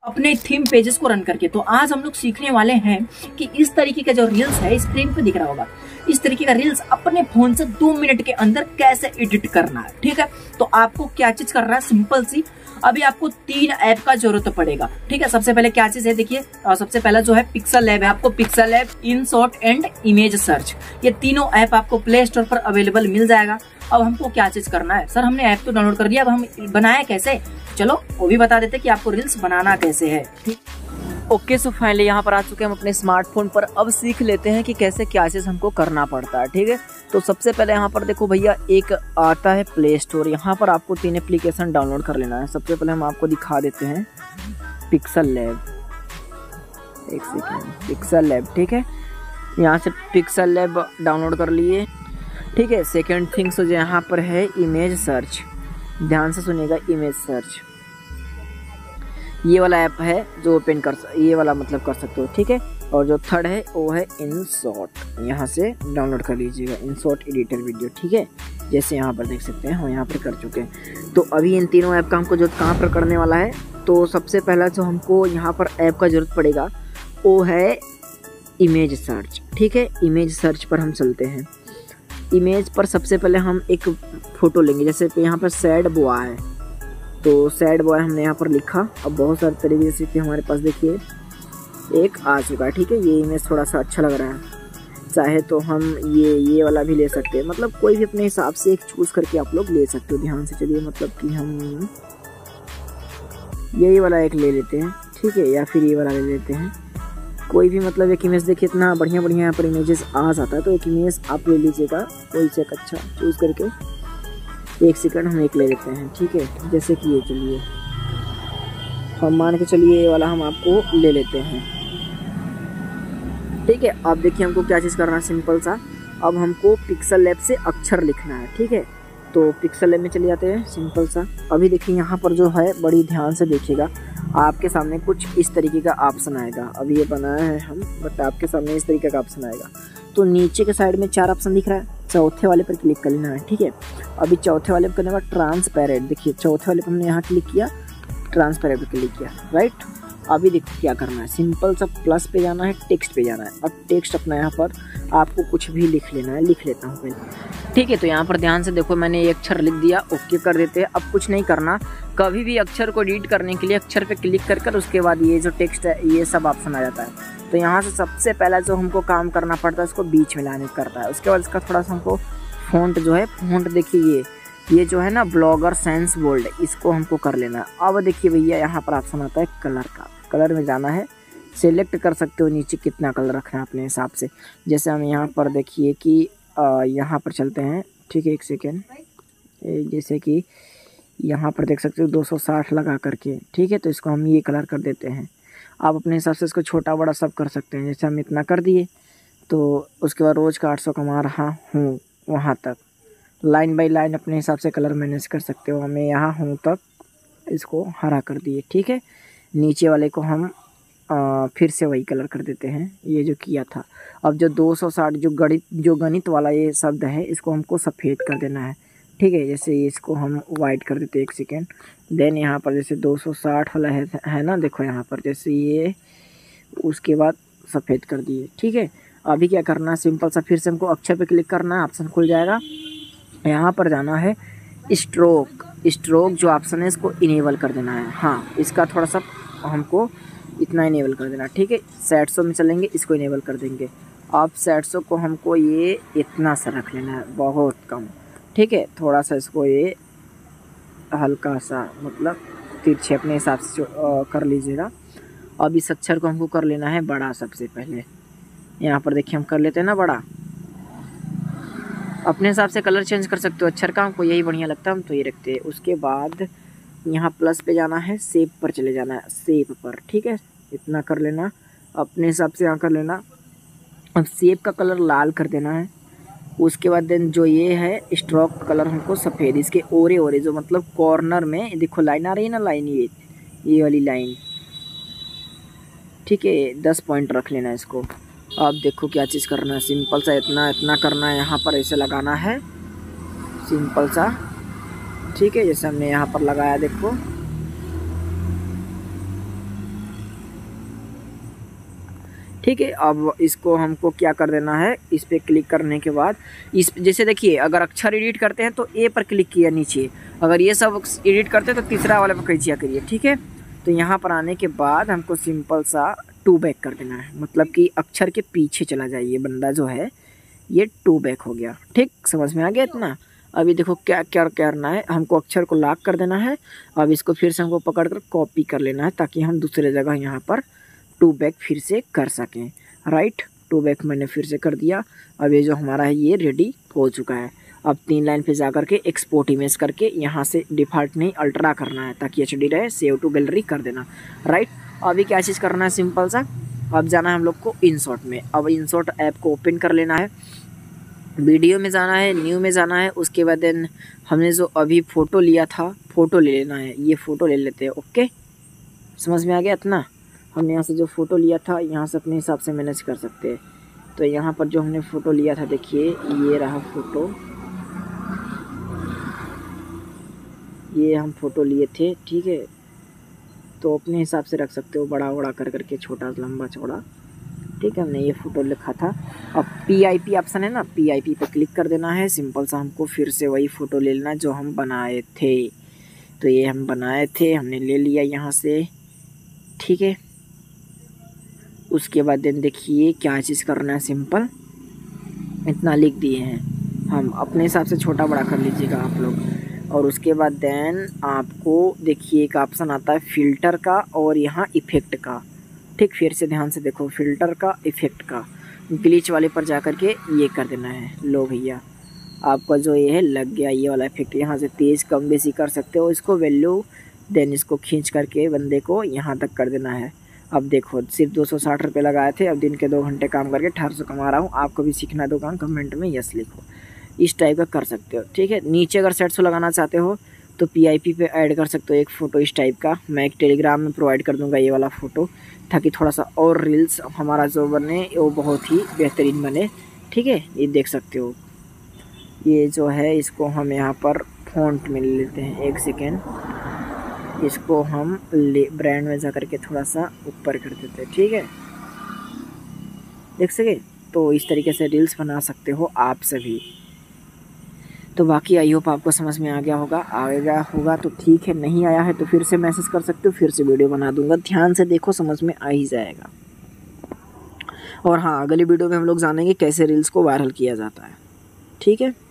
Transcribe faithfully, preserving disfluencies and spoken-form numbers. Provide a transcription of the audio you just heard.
अपने theme pages को run करके। तो आज हम लोग सीखने वाले हैं कि इस तरीके का जो रील्स है स्क्रीन पे दिख रहा होगा, इस तरीके का रील्स अपने फोन से दो मिनट के अंदर कैसे एडिट करना है। ठीक है, तो आपको क्या चीज करना है, सिंपल सी अभी आपको तीन ऐप का जरूरत पड़ेगा। ठीक है, सबसे पहले क्या चीज है देखिए, सबसे पहला जो है पिक्सल लैब है, आपको Pixel Lab, InShot and image search, ये तीनों ऐप आपको प्ले स्टोर पर अवेलेबल मिल जाएगा। अब हमको क्या चीज करना है, सर हमने ऐप तो डाउनलोड कर दिया, अब हम बनाए कैसे, चलो वो भी बता देते कि आपको रील्स बनाना कैसे है। ठीक, ओके सो फाइनली यहाँ पर आ चुके हैं हम अपने स्मार्टफोन पर। अब सीख लेते हैं कि कैसे क्या चीज़ हमको करना पड़ता है। ठीक है, तो सबसे पहले यहाँ पर देखो भैया, एक आता है प्ले स्टोर, यहाँ पर आपको तीन एप्लीकेशन डाउनलोड कर लेना है। सबसे पहले हम आपको दिखा देते हैं पिक्सल लैब, एक सेकेंड, पिक्सल लैब। ठीक है, यहाँ से पिक्सल लैब डाउनलोड कर लिए। ठीक है, सेकेंड थिंग्स जो यहाँ पर है इमेज सर्च, ध्यान से सुनिएगा, इमेज सर्च ये वाला ऐप है जो ओपन कर, ये वाला मतलब कर सकते हो। ठीक है, और जो थर्ड है वो है इनशॉट, यहाँ से डाउनलोड कर लीजिएगा, इनशॉट एडिटर वीडियो। ठीक है, जैसे यहाँ पर देख सकते हैं हम यहाँ पर कर चुके हैं। तो अभी इन तीनों ऐप का हमको जो कहाँ पर करने वाला है, तो सबसे पहला जो हमको यहाँ पर ऐप का जरूरत पड़ेगा वो है इमेज सर्च। ठीक है, इमेज सर्च पर हम चलते हैं। इमेज पर सबसे पहले हम एक फ़ोटो लेंगे, जैसे यहाँ पर सैड बॉय है, तो सैड बॉय हमने यहाँ पर लिखा। अब बहुत सारे तरीके से कि हमारे पास देखिए एक आ चुका है। ठीक है, ये इमेज थोड़ा सा अच्छा लग रहा है, चाहे तो हम ये ये वाला भी ले सकते हैं, मतलब कोई भी अपने हिसाब से एक चूज़ करके आप लोग ले सकते हो। ध्यान से चलिए, मतलब कि हम यही वाला एक ले लेते हैं। ठीक है, या फिर ये वाला ले लेते हैं, कोई भी मतलब एक इमेज। देखिए इतना बढ़िया बढ़िया यहाँ पर इमेजेस आ जाता है, तो एक इमेज आप ले लीजिएगा, कोई से एक अच्छा चूज़ करके। एक सेकंड हम एक ले लेते हैं। ठीक है, जैसे कि ये, चलिए हम मान के चलिए ये वाला हम आपको ले लेते हैं। ठीक है, अब देखिए हमको क्या चीज़ करना है, सिंपल सा, अब हमको पिक्सल लैब से अक्षर लिखना है। ठीक है, तो पिक्सल लैब में चले जाते हैं, सिंपल सा। अभी देखिए यहाँ पर जो है, बड़ी ध्यान से देखिएगा, आपके सामने कुछ इस तरीके का ऑप्शन आएगा। अभी ये बनाया है हम, बट आपके सामने इस तरीके का ऑप्शन आएगा। तो नीचे के साइड में चार ऑप्शन दिख रहा है, चौथे वाले पर क्लिक कर लेना है। ठीक है, अभी चौथे वाले पर करने के बाद ट्रांसपेरेंट, देखिए चौथे वाले पर हमने यहाँ क्लिक किया, ट्रांसपेरेंट पर क्लिक किया, राइट। अभी देखो क्या करना है, सिंपल सा प्लस पे जाना है, टेक्स्ट पे जाना है। अब टेक्स्ट अपना यहाँ पर आपको कुछ भी लिख लेना है, लिख लेता हूँ पहले। ठीक है, तो यहाँ पर ध्यान से देखो, मैंने ये अक्षर लिख दिया, ओके कर देते हैं। अब कुछ नहीं करना, कभी भी अक्षर को एडिट करने के लिए अक्षर पे क्लिक कर कर उसके बाद ये जो टेक्स्ट है ये सब ऑप्शन आ जाता है। तो यहाँ से सबसे पहला जो हमको काम करना पड़ता है, इसको बीच में लाने करता है। उसके बाद इसका थोड़ा सा हमको फॉन्ट जो है, फॉन्ट देखिए ये ये जो है ना ब्लॉगर सेंस बोल्ड, इसको हमको कर लेना है। अब देखिए भैया यहाँ पर ऑप्शन आता है कलर का, कलर में जाना है, सेलेक्ट कर सकते हो नीचे कितना कलर रखना है अपने हिसाब से। जैसे हम यहाँ पर देखिए कि यहाँ पर चलते हैं। ठीक है, एक सेकेंड, जैसे कि यहाँ पर देख सकते हो दो सौ साठ लगा करके। ठीक है, तो इसको हम ये कलर कर देते हैं। आप अपने हिसाब से इसको छोटा बड़ा सब कर सकते हैं। जैसे हम इतना कर दिए, तो उसके बाद रोज़ का आठ सौ कमा रहा हूँ वहाँ तक, लाइन बाय लाइन अपने हिसाब से कलर मैनेज कर सकते हो। हमें यहाँ हूँ तक इसको हरा कर दिए। ठीक है, नीचे वाले को हम आ, फिर से वही कलर कर देते हैं, ये जो किया था। अब जो दो सौ साठ जो गणित जो गणित वाला ये शब्द है, इसको हमको सफ़ेद कर देना है। ठीक है, जैसे इसको हम वाइट कर देते हैं, एक सेकेंड। देन यहाँ पर जैसे दो सौ साठ वाला है है ना, देखो यहाँ पर जैसे ये, उसके बाद सफ़ेद कर दिए। ठीक है, अभी क्या करना है, सिंपल सा फिर से हमको अक्षर पे क्लिक करना है, ऑप्शन खुल जाएगा। यहाँ पर जाना है स्ट्रोक, स्ट्रोक जो ऑप्शन है इसको इनेबल कर देना है। हाँ, इसका थोड़ा सा हमको इतना इनेबल कर देना। ठीक है, सेट सौ में चलेंगे, इसको इनेबल कर देंगे। अब सेट सौ को हमको ये इतना सा रख लेना है, बहुत कम। ठीक है, थोड़ा सा इसको ये हल्का सा मतलब तिरछे अपने हिसाब से कर लीजिएगा। अब इस अक्षर को हमको कर लेना है बड़ा। सबसे पहले यहाँ पर देखिए हम कर लेते हैं ना बड़ा, अपने हिसाब से कलर चेंज कर सकते हो अक्षर का, हमको यही बढ़िया लगता है, हम तो ये रखते हैं। उसके बाद यहाँ प्लस पे जाना है, सेप पर चले जाना है, सेप पर। ठीक है, इतना कर लेना, अपने हिसाब से यहाँ कर लेना। अब सेप का कलर लाल कर देना है। उसके बाद देन जो ये है स्ट्रोक कलर हमको सफ़ेद, इसके ओरे ओरे जो मतलब कॉर्नर में देखो लाइन आ रही है ना, लाइन ये ये वाली लाइन। ठीक है, दस पॉइंट रख लेना इसको। अब देखो क्या चीज़ करना है, सिंपल सा इतना इतना करना है, यहाँ पर ऐसे लगाना है सिंपल सा। ठीक है, जैसे हमने यहाँ पर लगाया देखो, ठीक है, अब इसको हमको क्या कर देना है, इस पर क्लिक करने के बाद इस जैसे देखिए अगर अक्षर एडिट करते हैं तो ए पर क्लिक किया नीचे, अगर ये सब एडिट करते हैं तो तीसरा वाले पर खींचिया करिए। ठीक है, तो यहाँ पर आने के बाद हमको सिंपल सा टू बैक कर देना है, मतलब कि अक्षर के पीछे चला जाइए, बंदा जो है ये टू बैक हो गया। ठीक, समझ में आ गया इतना। अभी देखो क्या क्या करना है, हमको अक्षर को लॉक कर देना है। अब इसको फिर से हमको पकड़ कर कॉपी कर लेना है ताकि हम दूसरे जगह यहाँ पर टू बैक फिर से कर सकें। राइट, टू बैक मैंने फिर से कर दिया। अब ये जो हमारा है ये रेडी हो चुका है। अब तीन लाइन पे जा करके एक्सपोर्ट इमेज करके यहाँ से डिफ़ॉल्ट नहीं अल्ट्रा करना है ताकि एच डी रहे, सेव टू गैलरी कर देना। राइट, अभी क्या चीज़ करना है, सिंपल सा अब जाना है हम लोग को इनशॉट में। अब इनशॉट ऐप को ओपन कर लेना है, वीडियो में जाना है, न्यू में जाना है, उसके बाद देन हमने जो अभी फ़ोटो लिया था फ़ोटो ले लेना है, ये फ़ोटो ले लेते हैं। ओके, समझ में आ गया इतना। हमने यहाँ से जो फ़ोटो लिया था यहाँ से अपने हिसाब से मैनेज कर सकते हैं। तो यहाँ पर जो हमने फ़ोटो लिया था देखिए ये रहा फ़ोटो, ये हम फ़ोटो लिए थे। ठीक है, तो अपने हिसाब से रख सकते हो, बड़ा बड़ा कर करके, छोटा लंबा चौड़ा। ठीक है, हमने ये फ़ोटो लिखा था। अब पी आई पी ऑप्शन है ना, पी आई पी पे क्लिक कर देना है। सिंपल सा हमको फिर से वही फ़ोटो ले लेना जो हम बनाए थे। तो ये हम बनाए थे, हमने ले लिया यहाँ से। ठीक है, उसके बाद देन देखिए क्या चीज़ करना है, सिंपल इतना लिख दिए हैं हम, अपने हिसाब से छोटा बड़ा कर लीजिएगा आप लोग। और उसके बाद देन आपको देखिए एक ऑप्शन आता है फ़िल्टर का और यहाँ इफ़ेक्ट का। ठीक, फिर से ध्यान से देखो, फ़िल्टर का, इफ़ेक्ट का, ग्लिच वाले पर जा कर के ये कर देना है। लो भैया, आपका जो ये है लग गया ये वाला इफेक्ट। यहाँ से तेज़ कम बेसी कर सकते हो इसको, वैल्यू देन इसको खींच करके बंदे को यहाँ तक कर देना है। अब देखो सिर्फ दो सौ साठ रुपये लगाए थे, अब दिन के दो घंटे काम करके अठारह सौ कमा रहा हूँ। आपको भी सीखना है दो काम, कमेंट में यस लिखो। इस टाइप का कर सकते हो। ठीक है, नीचे अगर सेट सौ लगाना चाहते हो तो पी आई पी पे ऐड कर सकते हो एक फ़ोटो इस टाइप का। मैं एक टेलीग्राम में प्रोवाइड कर दूंगा ये वाला फ़ोटो, ताकि थोड़ा सा और रील्स हमारा जो बने वो बहुत ही बेहतरीन बने। ठीक है, ये देख सकते हो। ये जो है इसको हम यहाँ पर फ़ॉन्ट में ले लेते हैं, एक सेकेंड, इसको हम ले ब्रांड में जा कर के थोड़ा सा ऊपर कर देते हैं। ठीक है, देख सके, तो इस तरीके से रील्स बना सकते हो आप सभी। तो बाकी आई होप आपको समझ में आ गया होगा। आ गया होगा तो ठीक है, नहीं आया है तो फिर से मैसेज कर सकते हो, फिर से वीडियो बना दूंगा। ध्यान से देखो, समझ में आ ही जाएगा। और हाँ, अगली वीडियो में हम लोग जानेंगे कैसे रील्स को वायरल किया जाता है। ठीक है।